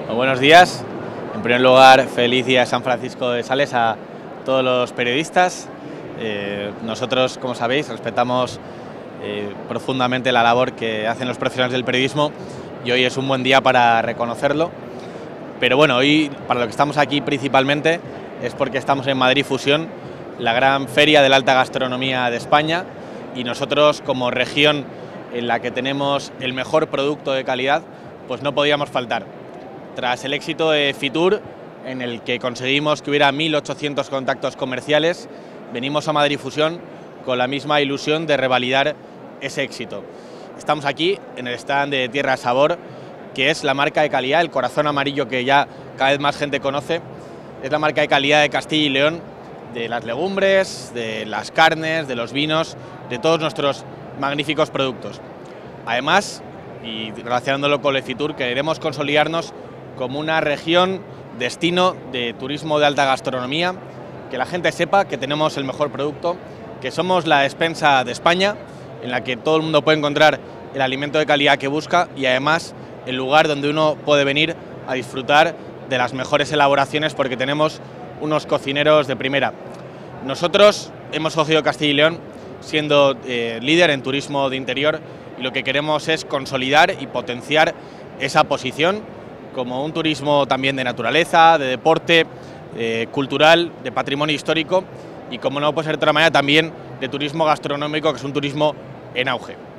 Buenos días. En primer lugar, feliz día de San Francisco de Sales a todos los periodistas. Nosotros, como sabéis, respetamos profundamente la labor que hacen los profesionales del periodismo y hoy es un buen día para reconocerlo. Pero bueno, hoy para lo que estamos aquí principalmente es porque estamos en Madrid Fusión, la gran feria de la alta gastronomía de España, y nosotros, como región en la que tenemos el mejor producto de calidad, pues no podíamos faltar. Tras el éxito de Fitur, en el que conseguimos que hubiera 1.800 contactos comerciales, venimos a Madrid Fusión con la misma ilusión de revalidar ese éxito. Estamos aquí en el stand de Tierra Sabor, que es la marca de calidad, el corazón amarillo que ya cada vez más gente conoce. Es la marca de calidad de Castilla y León, de las legumbres, de las carnes, de los vinos, de todos nuestros magníficos productos. Además, y relacionándolo con el Fitur, queremos consolidarnos como una región destino de turismo de alta gastronomía, que la gente sepa que tenemos el mejor producto, que somos la despensa de España, en la que todo el mundo puede encontrar el alimento de calidad que busca y además el lugar donde uno puede venir a disfrutar de las mejores elaboraciones, porque tenemos unos cocineros de primera. Nosotros hemos cogido Castilla y León siendo líder en turismo de interior, y lo que queremos es consolidar y potenciar esa posición como un turismo también de naturaleza, de deporte, cultural, de patrimonio histórico y, como no puede ser de otra manera, también de turismo gastronómico, que es un turismo en auge.